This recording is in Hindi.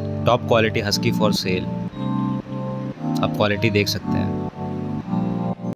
Top quality husky for sale. आप क्वालिटी देख सकते हैं।